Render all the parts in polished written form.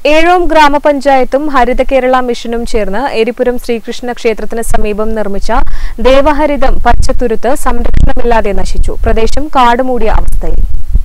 ഏഴോം ഗ്രാമപഞ്ചായത്തും ഹരിത കേരള മിഷനും ചേർന്ന് എരിപുരം ശ്രീകൃഷ്ണ ക്ഷേത്രത്തിന് സമീപം നിർമ്മിച്ച ദേവഹരിതം പച്ചത്തുരുത്ത് സംരക്ഷണമില്ലാതെ നശിച്ചു. പ്രദേശം കാടുമൂടിയ അവസ്ഥയിൽ.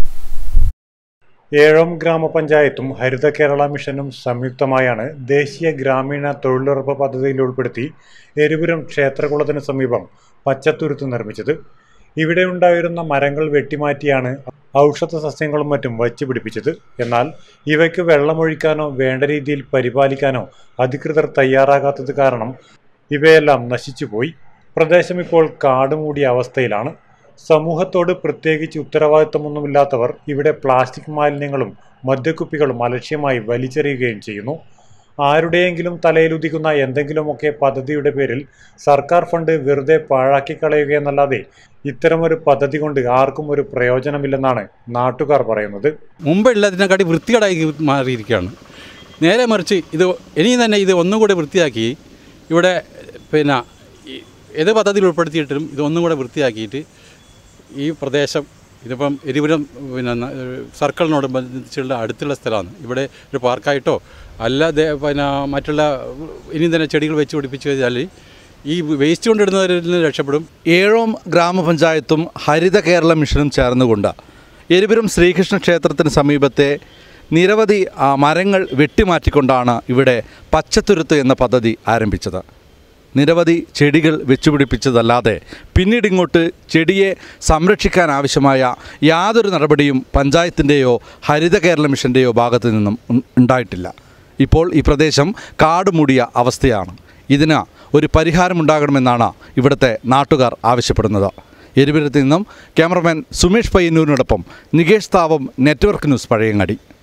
ഏഴോം ഗ്രാമപഞ്ചായത്തും ഹരിത കേരള മിഷനും സംയുക്തമായാണ് ദേശീയ ഗ്രാമീണ തൊഴിലുറപ്പ് പദ്ധതിയിൽ ഉൾപ്പെടുത്തി എരിപുരം ക്ഷേത്രകുളത്തിന് സമീപം പച്ചത്തുരുത്ത് നിർമ്മിച്ചത്. ഇവിടെ ഉണ്ടായിരുന്ന മരങ്ങൾ വെട്ടിമാറ്റിയാണ് ഔഷധ സസ്യങ്ങളും മറ്റും വച്ചു പിടിപ്പിച്ചത്. എന്നാൽ ഇവയ്ക്ക് വെള്ളമൊഴിക്കാനോ വേണ്ട രീതിയിൽ പരിപാലിക്കാനോ അധികൃതർ തയ്യാറാകാത്തത് കാരണം ഇവയെല്ലാം നശിച്ചുപോയി. പ്രദേശം ഇപ്പോൾ കാടുമൂടിയ അവസ്ഥയിലാണ്. സമൂഹത്തോട് പ്രത്യേകിച്ച് ഉത്തരവാദിത്തമൊന്നുമില്ലാത്തവർ ഇവിടെ പ്ലാസ്റ്റിക് മാലിന്യങ്ങളും മദ്യക്കുപ്പികളും അലക്ഷ്യമായി വലിച്ചെറിയുകയും ചെയ്യുന്നു. ആരുടെയെങ്കിലും തലയിലുദിക്കുന്ന എന്തെങ്കിലുമൊക്കെ പദ്ധതിയുടെ പേരിൽ സർക്കാർ ഫണ്ട് വെറുതെ പാഴാക്കിക്കളയുകയെന്നല്ലാതെ ഇത്തരമൊരു പദ്ധതി കൊണ്ട് ആർക്കും ഒരു പ്രയോജനമില്ലെന്നാണ് നാട്ടുകാർ പറയുന്നത്. മുമ്പുള്ളതിനെക്കാട്ടി വൃത്തികേടായി മാറിയിരിക്കുകയാണ്. നേരെ മറിച്ച് ഇനി തന്നെ ഇത് ഒന്നുകൂടെ വൃത്തിയാക്കി ഇവിടെ ഏത് പദ്ധതിയിൽ ഉൾപ്പെടുത്തിയിട്ടും ഇതൊന്നും കൂടെ വൃത്തിയാക്കിയിട്ട് ഈ പ്രദേശം ഇതിപ്പം എരിപുരം സർക്കിളിനോടനുബന്ധിച്ചുള്ള അടുത്തുള്ള സ്ഥലമാണ്. ഇവിടെ ഒരു പാർക്കായിട്ടോ അല്ലാതെ മറ്റുള്ള ഇനി തന്നെ ചെടികൾ വെച്ച് പിടിപ്പിച്ച് കഴിഞ്ഞാൽ ഈ വേസ്റ്റ് കൊണ്ടിടുന്നവരിൽ നിന്ന് രക്ഷപ്പെടും. ഏഴോം ഗ്രാമപഞ്ചായത്തും ഹരിത കേരള മിഷനും ചേർന്നുകൊണ്ട് എരിപുരം ശ്രീകൃഷ്ണ ക്ഷേത്രത്തിന് സമീപത്തെ നിരവധി മരങ്ങൾ വെട്ടിമാറ്റിക്കൊണ്ടാണ് ഇവിടെ പച്ചത്തുരുത്ത് എന്ന പദ്ധതി ആരംഭിച്ചത്. നിരവധി ചെടികൾ വെച്ചുപിടിപ്പിച്ചതല്ലാതെ പിന്നീട് ഇങ്ങോട്ട് ചെടിയെ സംരക്ഷിക്കാൻ ആവശ്യമായ യാതൊരു നടപടിയും പഞ്ചായത്തിൻ്റെയോ ഹരിത കേരള മിഷൻ്റെയോ ഭാഗത്തു നിന്നും ഉണ്ടായിട്ടില്ല. ഇപ്പോൾ ഈ പ്രദേശം കാടുമൂടിയ അവസ്ഥയാണ്. ഇതിന് ഒരു പരിഹാരമുണ്ടാകണമെന്നാണ് ഇവിടുത്തെ നാട്ടുകാർ ആവശ്യപ്പെടുന്നത്. എരിപുരത്ത് നിന്നും ക്യാമറമാൻ സുമേഷ് പയ്യന്നൂരിനോടൊപ്പം നികേഷ് താവം, നെറ്റ്വർക്ക് ന്യൂസ്, പഴയങ്ങാടി.